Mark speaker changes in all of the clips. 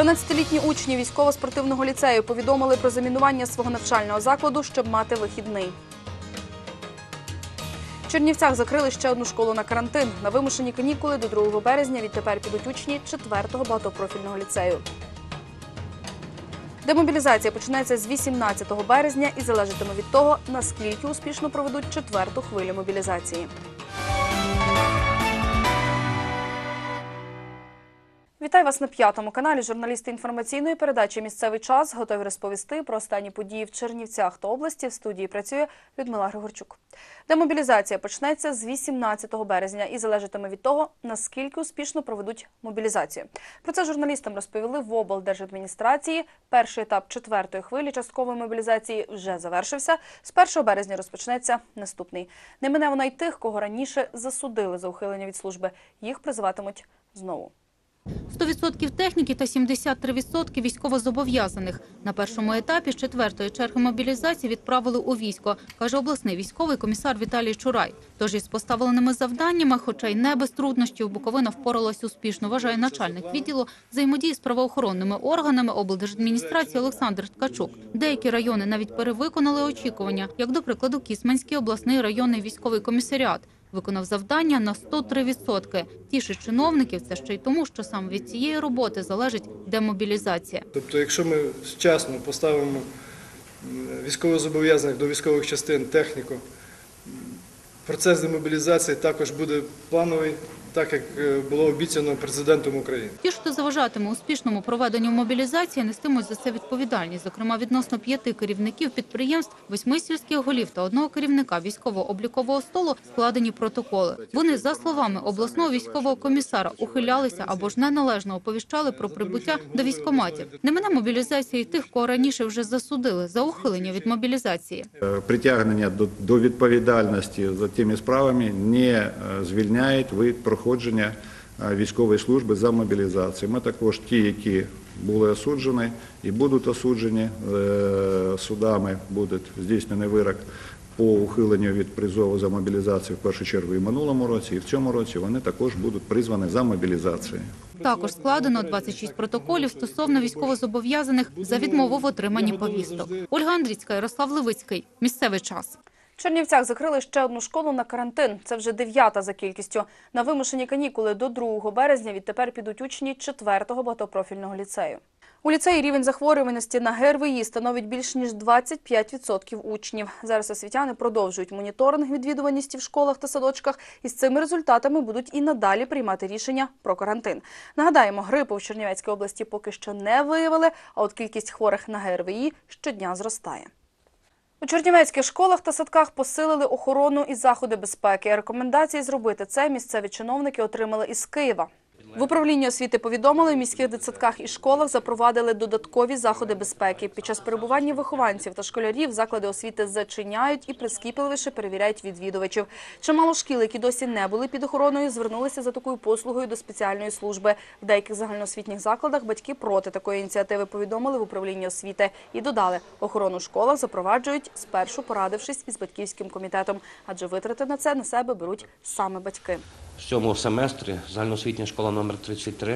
Speaker 1: 12-літні учні військово-спортивного ліцею повідомили про замінування свого навчального закладу, щоб мати вихідний. В Чернівцях закрили ще одну школу на карантин. На вимушені канікули до 2 березня відтепер підуть учні 4-го багатопрофільного ліцею. Демобілізація почнеться з 18 березня і залежатиме від того, наскільки успішно проведуть 4-ту хвилю мобілізації. Вітаю вас на 5-му каналі. Журналісти інформаційної передачі «Місцевий час» готові розповісти про останні події в Чернівцях та області. В студії працює Людмила Григорчук. Демобілізація почнеться з 18 березня і залежатиме від того, наскільки успішно проведуть мобілізацію. Про це журналістам розповіли в облдержадміністрації. Перший етап 4-ї хвилі часткової мобілізації вже завершився. З 1 березня розпочнеться наступний. Не мине вона й тих, кого раніше засудили за ухилення від служби. Їх призиватимуть знову.
Speaker 2: 100% техніки та 73% військовозобов'язаних. На першому етапі з 4-ї черги мобілізації відправили у військо, каже обласний військовий комісар Віталій Чурай. Тож із поставленими завданнями, хоча й не без труднощів, Буковина впоралась успішно, вважає начальник відділу взаємодії з правоохоронними органами облдержадміністрації Олександр Ткачук. Деякі райони навіть перевиконали очікування, як, до прикладу, Кісманський обласний районний військовий комісаріат. Виконав завдання на 103%. Тішить чиновників це ще й тому, що саме від цієї роботи залежить демобілізація.
Speaker 3: Тобто, якщо ми вчасно поставимо військовозобов'язаних до військових частин, техніку, процес демобілізації також буде плановий, так як було обіцяно президентом України.
Speaker 2: Ті, хто заважатиме успішному проведенню мобілізації, нестимуть за це відповідальність. Зокрема, відносно 5 керівників підприємств, 8 сільських голів та 1 керівника військово-облікового столу складені протоколи. Вони, за словами обласного військового комісара, ухилялися або ж неналежно оповіщали про прибуття до військкоматів. Не мине мобілізації тих, кого раніше вже засудили за ухилення від мобілізації.
Speaker 4: Притягнення до відповідальності за тими справами не звільняють від проходження військової служби за мобілізацією. Ми також ті, які були осуджені і будуть осуджені судами, буде здійснений вирок по ухиленню від призову за мобілізацію в першу чергу і в минулому році, і в цьому році вони також будуть призвані за мобілізацією.
Speaker 2: Також складено 26 протоколів стосовно військовозобов'язаних за відмову в отриманні повісток. Ольга Андрійська, Ярослав Левицький. Місцевий час.
Speaker 1: В Чернівцях закрили ще одну школу на карантин. Це вже 9-та за кількістю. На вимушені канікули до 2 березня відтепер підуть учні 4-го багатопрофільного ліцею. У ліцеї рівень захворюваності на ГРВІ становить більш ніж 25% учнів. Зараз освітяни продовжують моніторинг відвідуваності в школах та садочках, і з цими результатами будуть і надалі приймати рішення про карантин. Нагадаємо, грипу в Чернівецькій області поки що не виявили, а от кількість хворих на ГРВІ щодня зростає. У чернівецьких школах та садках посилили охорону і заходи безпеки. Рекомендації зробити це місцеві чиновники отримали із Києва. В управлінні освіти повідомили, в міських дитсадках і школах запровадили додаткові заходи безпеки. Під час перебування вихованців та школярів заклади освіти зачиняють і прискіпливіше перевіряють відвідувачів. Чимало шкіл, які досі не були під охороною, звернулися за такою послугою до спеціальної служби. В деяких загальноосвітніх закладах батьки проти такої ініціативи, повідомили в управлінні освіти. І додали, охорону в школах запроваджують, спершу порадившись із батьківським комітетом. Адже витрати на це на себе беруть саме батьки.
Speaker 5: В цьому семестрі загальноосвітня школа номер 33,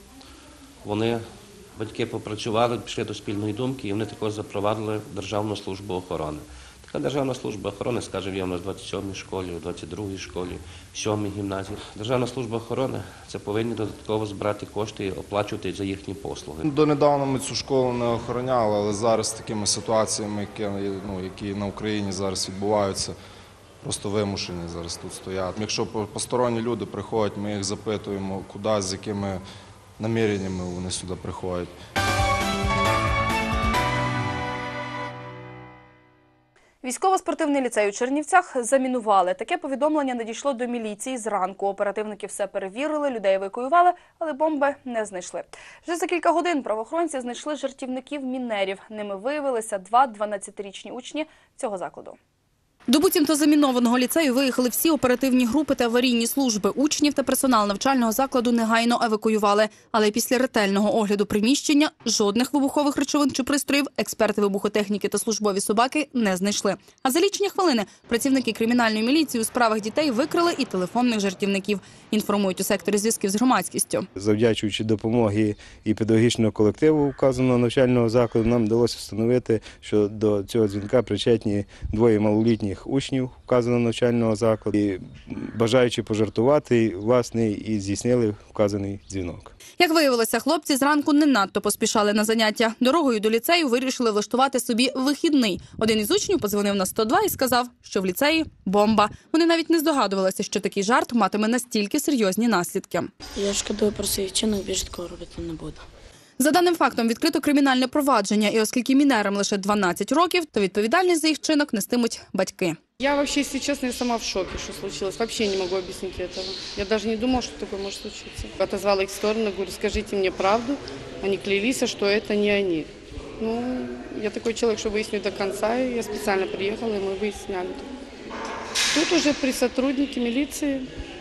Speaker 5: батьки попрацювали, пішли до спільної думки, і вони також запровадили Державну службу охорони. Така Державна служба охорони, скажімо, є у нас в 27-й школі, у 22-й школі, в 7-й гімназії. Державна служба охорони – це повинні додатково збирати кошти і оплачувати за їхні послуги.
Speaker 6: Донедавна ми цю школу не охороняли, але зараз з такими ситуаціями, які на Україні зараз відбуваються, просто вимушені зараз тут стояти. Якщо посторонні люди приходять, ми їх запитуємо, куди, з якими наміреннями вони сюди приходять.
Speaker 1: Військово-спортивний ліцей у Чернівцях замінували. Таке повідомлення надійшло до міліції зранку. Оперативники все перевірили, людей евакуювали, але бомби не знайшли. Вже за кілька годин правоохоронці знайшли жартівників-мінерів. Ними виявилися 2 12-річні учні цього закладу. До буцімто замінованого ліцею виїхали всі оперативні групи та аварійні служби. Учнів та персонал навчального закладу негайно евакуювали. Але після ретельного огляду приміщення жодних вибухових речовин чи пристроїв експерти вибухотехніки та службові собаки не знайшли. А за лічені хвилини працівники кримінальної міліції у справах дітей викрили і телефонних жартівників. Інформують у секторі зв'язків з громадськістю.
Speaker 7: Завдячуючи допомоги і педагогічного колективу вказаного навчального закладу, нам вдалося встановити, що до цього дзвінка причетні двоє малолітніх учнів вказаного навчального закладу. І бажаючи пожартувати, власне, і здійснили вказаний дзвінок.
Speaker 1: Як виявилося, хлопці зранку не надто поспішали на заняття. Дорогою до ліцею вирішили влаштувати собі вихідний. Один із учнів подзвонив на 102 і сказав, що в ліцеї бомба. Вони навіть не здогадувалися, що такий жарт матиме настільки серйозні наслідки.
Speaker 8: Я шкодую про свій вчинок, більше такого робити не буду.
Speaker 1: За даним фактом відкрито кримінальне провадження, і оскільки мінерам лише 12 років, то відповідальність за їх вчинок нестимуть батьки.
Speaker 9: Я вообще, если честно, я сама в шоке, что случилось. Вообще не могу объяснить этого. Я даже не думала, что такое может случиться. Отозвала их в сторону, говорю, скажите мне правду. Они клялись, что это не они. Ну, я такой человек, что выясню до конца, и я специально приехала, и мы выясняли. Тут уже при сотруднике милиции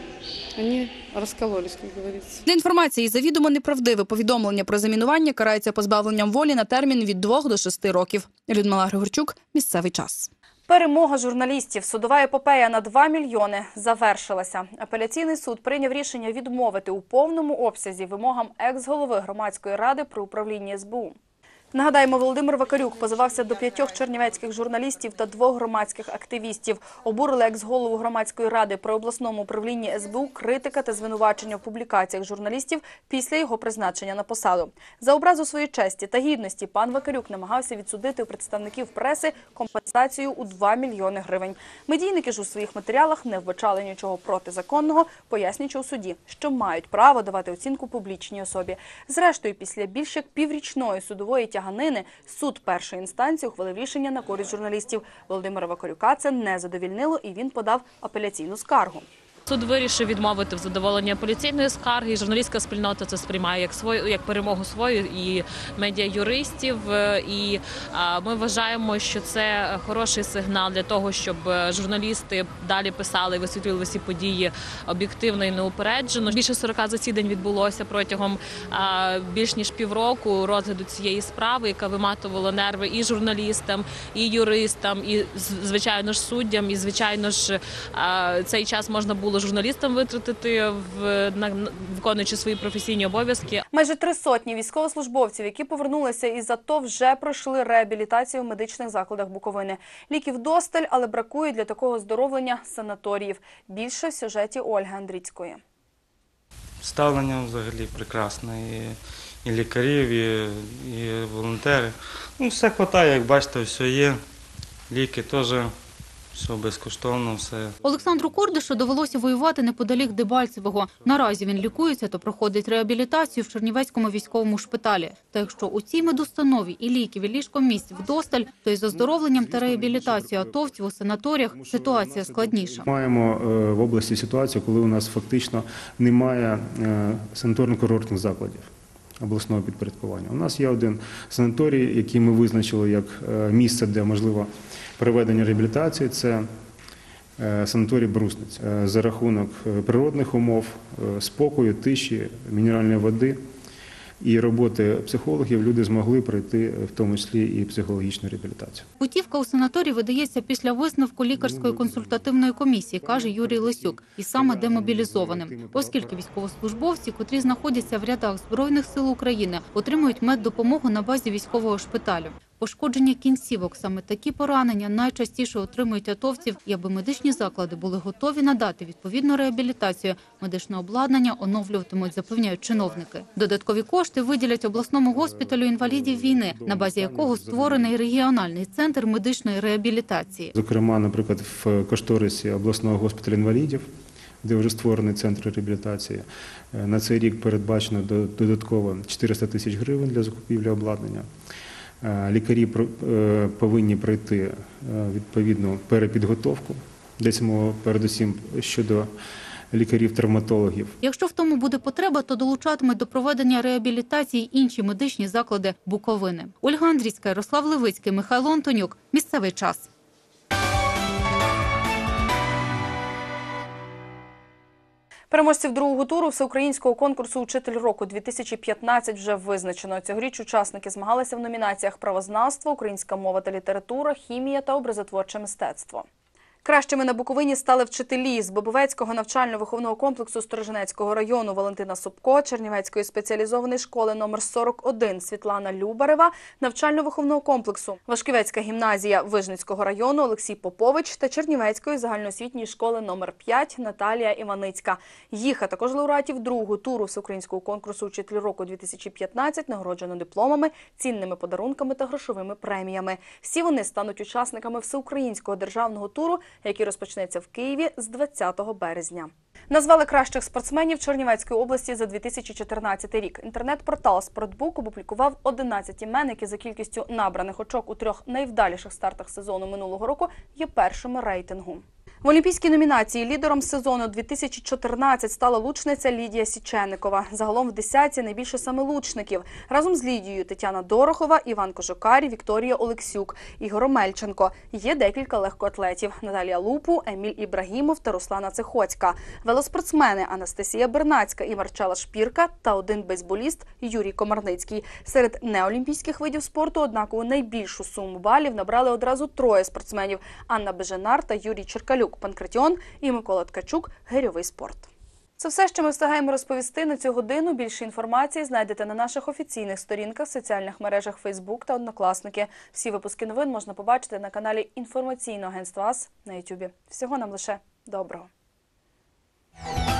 Speaker 9: они розкололись, як говориться.
Speaker 1: Для інформації, завідомо неправдиве повідомлення про замінування карається позбавленням волі на термін від 2 до 6 років. Людмила Григорчук, місцевий час. Перемога журналістів. Судова епопея на 2 мільйони завершилася. Апеляційний суд прийняв рішення відмовити у повному обсязі вимогам екс-голови громадської ради при управлінні СБУ. Нагадаємо, Володимир Вакарюк позивався до 5 чернівецьких журналістів та 2 громадських активістів. Обурили екс-голову громадської ради при обласному управлінні СБУ критика та звинувачення в публікаціях журналістів після його призначення на посаду. За образу своєї честі та гідності пан Вакарюк намагався відсудити у представників преси компенсацію у 2 мільйони гривень. Медійники ж у своїх матеріалах не вбачали нічого протизаконного, пояснюючи у суді, що мають право давати оцінку публічній особі. Зрештою, після більш як піврічної судової тяганини суд першої інстанції ухвалив рішення на користь журналістів. Володимира Вакарюка це не задовільнило, і він подав апеляційну скаргу.
Speaker 10: Суд вирішив відмовити в задоволенні апеляційної скарги. Журналістська спільнота це сприймає як перемогу свою і медіа-юристів. І ми вважаємо, що це хороший сигнал для того, щоб журналісти далі писали і висвітлювали всі події об'єктивно і неупереджено. Більше 40 засідань відбулося протягом більш ніж півроку розгляду цієї справи, яка виматувала нерви і журналістам, і юристам, і, звичайно ж, суддям. І, звичайно ж, цей час можна було журналістам витратити, виконуючи свої професійні обов'язки.
Speaker 1: Майже 300 військовослужбовців, які повернулися із АТО, вже пройшли реабілітацію в медичних закладах Буковини. Ліків досталь, але бракує для такого оздоровлення санаторіїв. Більше в сюжеті Ольги Андріцької.
Speaker 11: Ставлення взагалі прекрасне. І лікарів, і волонтери. Ну, все вистачає, як бачите, все є. Ліки теж. Все безкоштовно, все.
Speaker 2: Олександру Кордишу довелося воювати неподалік Дебальцевого. Наразі він лікується та проходить реабілітацію в Чернівецькому військовому шпиталі. Та якщо у цій медустанові і ліків, і ліжкомісць вдосталь, то із оздоровленням та реабілітацією атовців у санаторіях ситуація складніша.
Speaker 12: Маємо в області ситуацію, коли у нас фактично немає санаторно-курортних закладів обласного підпорядкування. У нас є один санаторій, який ми визначили як місце, де можливо проведення реабілітації, це санаторій Брусниця. За рахунок природних умов, спокою, тиші, мінеральної води і роботи психологів люди змогли пройти в тому числі і психологічну реабілітацію.
Speaker 2: Путівка у санаторій видається після висновку лікарської консультативної комісії, каже Юрій Лисюк, і саме демобілізованим. Оскільки військовослужбовці, котрі знаходяться в рядах Збройних сил України, отримують меддопомогу на базі військового шпиталю. Пошкодження кінцівок – саме такі поранення найчастіше отримують атовців, і аби медичні заклади були готові надати відповідну реабілітацію, медичне обладнання оновлюватимуть, запевняють чиновники. Додаткові кошти виділять обласному госпіталю інвалідів війни, на базі якого створений регіональний центр медичної реабілітації.
Speaker 12: Зокрема, наприклад, в кошторисі обласного госпіталю інвалідів, де вже створений центр реабілітації, на цей рік передбачено додатково 400 тисяч гривень для закупівлі обладнання. Лікарі повинні пройти відповідну перепідготовку, десь мова передусім щодо лікарів-травматологів.
Speaker 2: Якщо в тому буде потреба, то долучатимуть до проведення реабілітації інші медичні заклади Буковини. Ольга Андріцька, Ярослав Левицький, Михайло Антонюк. Місцевий час.
Speaker 1: Переможців другого туру всеукраїнського конкурсу «Учитель року-2015» вже визначено. Цьогоріч учасники змагалися в номінаціях «Правознавство», «Українська мова та література», «Хімія» та «Образотворче мистецтво». Кращими на Буковині стали вчителі з Бобовецького навчально-виховного комплексу Сторожинецького району Валентина Собко, Чернівецької спеціалізованої школи номер 41 Світлана Любарева, навчально-виховного комплексу Вашківецька гімназія Вижницького району Олексій Попович та Чернівецької загальноосвітньої школи номер 5 Наталія Іваницька. Їх, а також лауреатів другого туру всеукраїнського конкурсу «Учитель року-2015» нагороджено дипломами, цінними подарунками та грошовими преміями. Всі вони стануть учасниками всеукраїнського державного туру, який розпочнеться в Києві з 20 березня. Назвали кращих спортсменів Чернівецької області за 2014 рік. Інтернет-портал «Спортбук» опублікував 11 імен, які за кількістю набраних очок у 3 найвдаліших стартах сезону минулого року є першими рейтингу. В олімпійській номінації лідером сезону 2014 стала лучниця Лідія Січенникова. Загалом в десятці найбільше саме лучників. Разом з Лідією Тетяна Дорохова, Іван Кожокар, Вікторія Олексюк, Ігор Омельченко. Є декілька легкоатлетів – Наталія Лупу, Еміль Ібрагімов та Руслана Цихоцька. Велоспортсмени – Анастасія Бернацька і Марчела Шпірка та один бейсболіст Юрій Комарницький. Серед неолімпійських видів спорту однаково найбільшу суму балів набрали одразу 3 спортсменів – Анна Беженар та Юрій Черкалюк. Панкратіон і Микола Ткачук – гирьовий спорт. Це все, що ми встигаємо розповісти на цю годину. Більше інформації знайдете на наших офіційних сторінках в соціальних мережах Facebook та Однокласники. Всі випуски новин можна побачити на каналі інформаційного агентства АС на YouTube. Всього нам лише доброго.